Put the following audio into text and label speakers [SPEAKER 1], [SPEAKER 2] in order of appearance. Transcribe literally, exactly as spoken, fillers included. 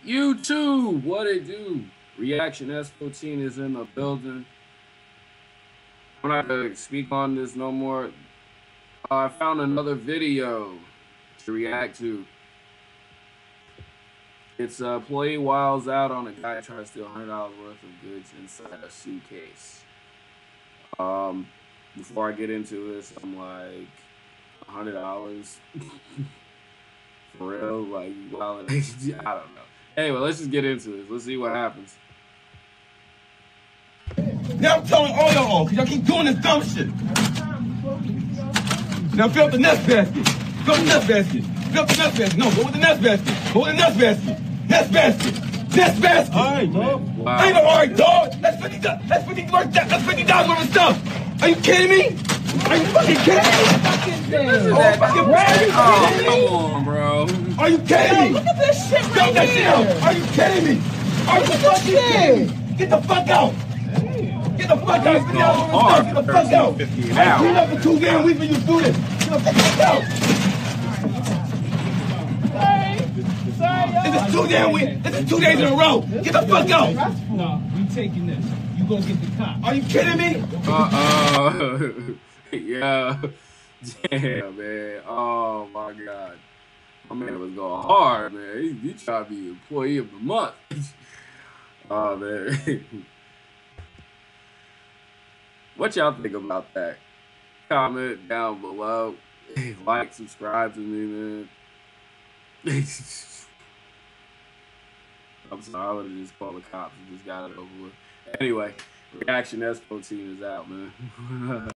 [SPEAKER 1] YouTube, what it do? Reaction S fourteen is in the building. I'm not gonna speak on this no more. Uh, I found another video to react to. It's uh, employee wiles out on a guy trying to steal one hundred dollars worth of goods inside a suitcase. Um, before I get into this, I'm like, one hundred dollars? For real? Like, wow, I don't know. Anyway, let's just get into this. Let's see what happens.
[SPEAKER 2] Now I'm telling all y'all off, because y'all keep doing this dumb shit. Now fill up the nest basket. Fill up the nest basket. Fill up the nest basket. No, go with the nest basket. Go with the nest basket. Nest basket. Nest basket. All right, dog. Wow. I ain't no all right, dog. That's fifty dollars. That's fifty dollars. That's fifty dollars worth of stuff. Are you kidding me? Are you fucking kidding me?
[SPEAKER 1] Oh, fucking
[SPEAKER 2] right.
[SPEAKER 1] Oh, come on, bro.
[SPEAKER 2] Are you kidding me?
[SPEAKER 3] Look at this shit right
[SPEAKER 2] Get that shit out. Are you kidding me? Are you fucking kidding me? Get the fuck out. Get the fuck out. Get
[SPEAKER 1] hard
[SPEAKER 2] the fuck out. I cleaned up for two damn weeks for you to do this. Get the fuck out. This is two damn weeks. This is two days in a row. Get the fuck out.
[SPEAKER 3] No, we taking this. You go get the cop.
[SPEAKER 2] Are you kidding me?
[SPEAKER 1] Uh-uh. Yeah. Damn, man. Oh, my God. My man was going hard, man. He, he tried to be employee of the month. Oh, man. What y'all think about that? Comment down below. Like, subscribe to me, man. I'm sorry, I would have just called the cops and just got it over with. Anyway, Reaction S fourteen is out, man.